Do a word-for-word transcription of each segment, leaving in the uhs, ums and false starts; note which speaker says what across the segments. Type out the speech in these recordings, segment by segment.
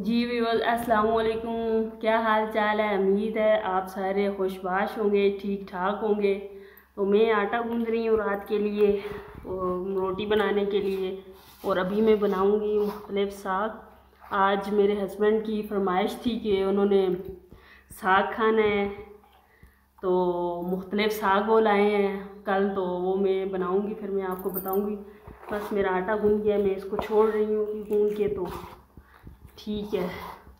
Speaker 1: जी viewers अस्सलाम वालेकुम, क्या हाल चाल है। उम्मीद है आप सारे खुशबाश होंगे, ठीक ठाक होंगे। तो मैं आटा गूंद रही हूँ रात के लिए और रोटी बनाने के लिए। और अभी मैं बनाऊँगी मुख्तलिफ साग। आज मेरे हस्बैंड की फरमाइश थी कि उन्होंने साग खाना है, तो मुख्तलिफ साग वो लाए हैं कल, तो वो मैं बनाऊँगी, फिर मैं आपको बताऊँगी। बस मेरा आटा गूंद गया, मैं इसको छोड़ रही हूँ कि गूंद के, तो ठीक है।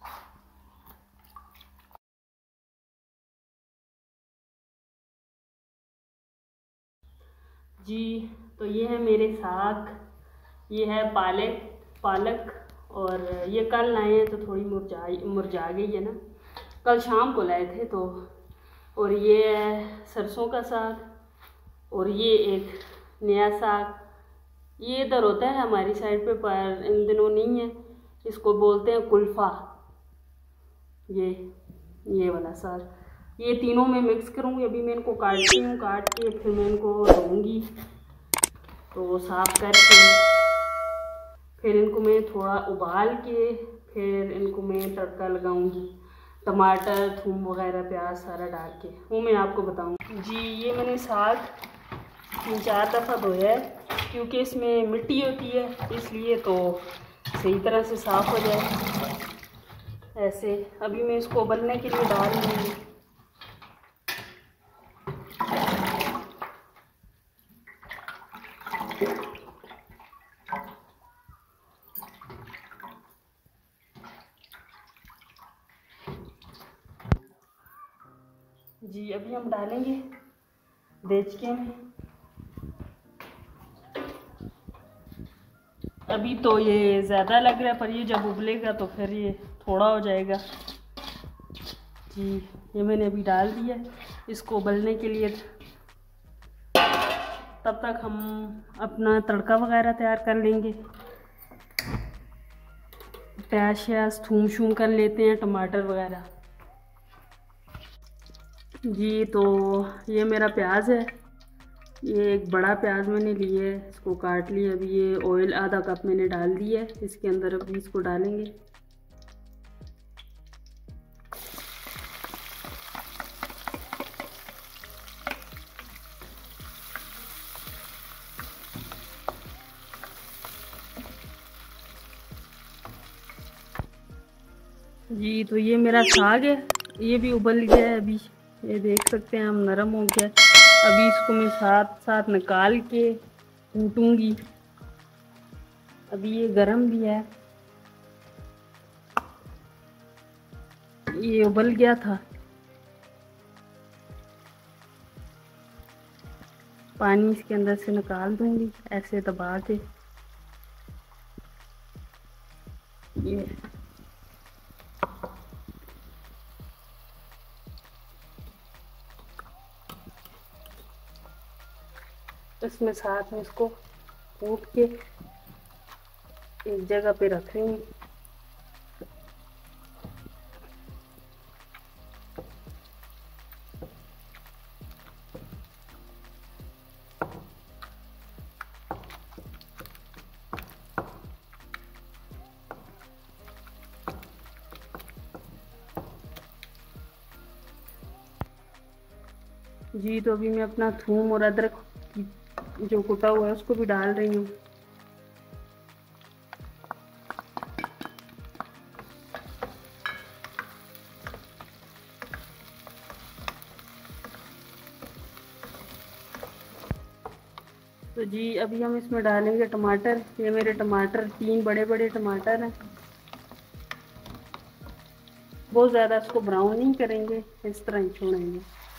Speaker 1: जी तो ये है मेरे साग, ये है पालक पालक और ये कल लाए हैं तो थोड़ी मुरझा मुरझा गई है ना, कल शाम को लाए थे तो। और ये है सरसों का साग और ये एक नया साग, ये इधर होता है हमारी साइड पे पर इन दिनों नहीं है, इसको बोलते हैं कुल्फ़ा। ये ये वाला साग, ये तीनों में मिक्स करूँगी। अभी मैं इनको काटती हूँ, काट के फिर मैं इनको धोऊँगी, तो साफ करके फिर इनको मैं थोड़ा उबाल के फिर इनको मैं तड़का लगाऊंगी, टमाटर थूम वगैरह प्याज सारा डाल के, वो मैं आपको बताऊंगी। जी ये मैंने साग तीन चार दफ़ा धोया है क्योंकि इसमें मिट्टी होती है, इसलिए तो सही तरह से साफ़ हो जाए ऐसे। अभी मैं इसको उबलने के लिए डाल दूँगी। जी अभी हम डालेंगे देचके में। अभी तो ये ज़्यादा लग रहा है पर ये जब उबलेगा तो फिर ये थोड़ा हो जाएगा। जी ये मैंने अभी डाल दिया इसको उबलने के लिए। तब तक हम अपना तड़का वगैरह तैयार कर लेंगे। प्याज श्याज थूम शूम कर लेते हैं, टमाटर वगैरह। जी तो ये मेरा प्याज है, ये एक बड़ा प्याज मैंने लिया है, इसको काट लिया। अभी ये ऑयल आधा कप मैंने डाल दिया है इसके अंदर, अभी इसको डालेंगे। जी तो ये मेरा साग है, ये भी उबल गया है अभी, ये देख सकते हैं हम, नरम हो गया। अभी इसको मैं साथ साथ निकाल के कूटूंगी। अभी ये गरम भी है, ये उबल गया था। पानी इसके अंदर से निकाल दूंगी ऐसे दबा के। ये इसमें साथ में इसको कूट के एक जगह पे रख रही हूँ। जी तो अभी मैं अपना थूम और अदरक जो कुटा हुआ है उसको भी डाल रही हूँ। तो जी अभी हम इसमें डालेंगे टमाटर। ये मेरे टमाटर तीन बड़े बड़े टमाटर हैं। बहुत ज़्यादा इसको ब्राउन नहीं करेंगे, इस तरह ही छोड़ेंगे।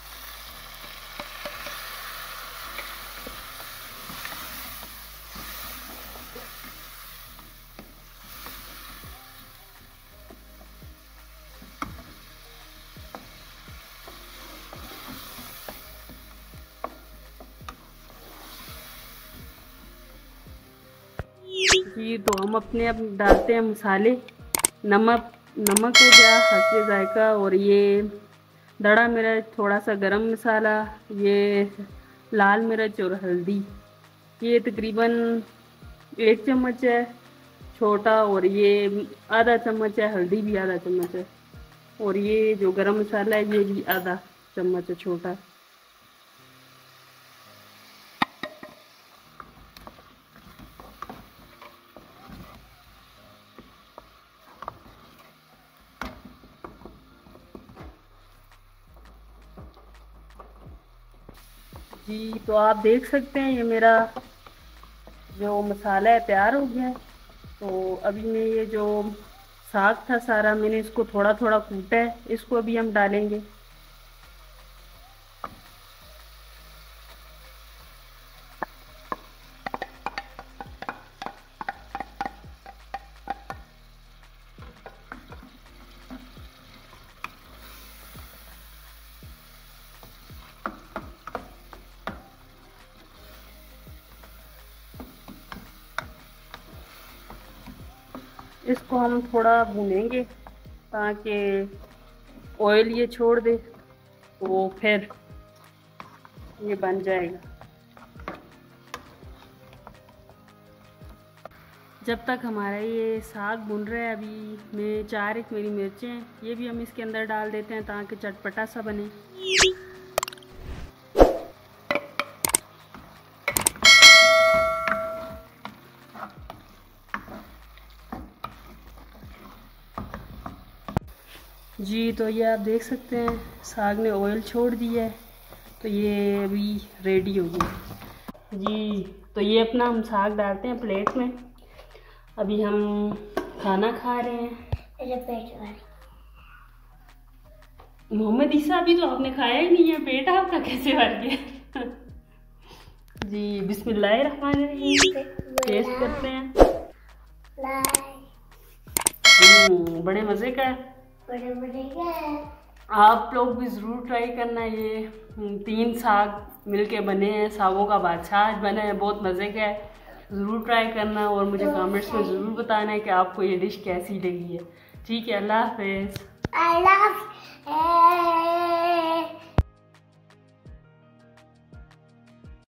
Speaker 1: जी तो हम अपने अब डालते हैं मसाले। नमक नमक हो गया हल्के जायका, और ये दड़ा मिर्च, थोड़ा सा गरम मसाला, ये लाल मिर्च और हल्दी, ये तकरीबन एक चम्मच है। छोटा, और ये आधा चम्मच है, हल्दी भी आधा चम्मच है, और ये जो गरम मसाला है ये भी आधा चम्मच है छोटा। जी तो आप देख सकते हैं ये मेरा जो मसाला है तैयार हो गया है। तो अभी मैं ये जो साग था सारा, मैंने इसको थोड़ा थोड़ा कूटा है, इसको अभी हम डालेंगे। इसको हम थोड़ा भूनेंगे ताकि ऑयल ये छोड़ दे, तो फिर ये बन जाएगा। जब तक हमारा ये साग भुन रहा है, अभी मैं चार एक मेरी मिर्चें हैं, ये भी हम इसके अंदर डाल देते हैं ताकि चटपटा सा बने। जी तो ये आप देख सकते हैं साग ने ऑयल छोड़ दिया है, तो ये अभी रेडी हो गया। जी तो ये अपना हम साग डालते हैं प्लेट में। अभी हम खाना खा रहे हैं। मोहम्मद ईसा, अभी तो आपने खाया ही नहीं है, पेट आपका कैसे भर गया? जी बिस्मिल्लाहिर्रहमानिर्रहीम, टेस्ट करते हैं। हम्म बड़े मज़े का है, बड़े मज़े का है। आप लोग भी ज़रूर ट्राई करना। ये तीन साग मिलके बने हैं, सागों का बादशाह आज बना है, बहुत मज़े का है। ज़रूर ट्राई करना और मुझे कमेंट्स में ज़रूर बताना है कि आपको ये डिश कैसी लगी है। ठीक है, अल्लाह हाफ़िज़।